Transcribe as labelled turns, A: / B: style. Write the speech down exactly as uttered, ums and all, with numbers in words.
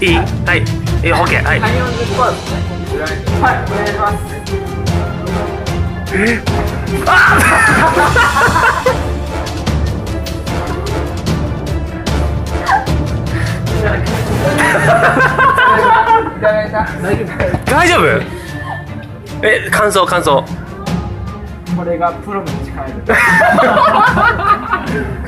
A: いいはい、いい、オッケー、はい。
B: はい、よんじゅっパーセントですね。はい、お願いします。
A: えあ大丈夫？え、感想感想。
B: これがプロの力です。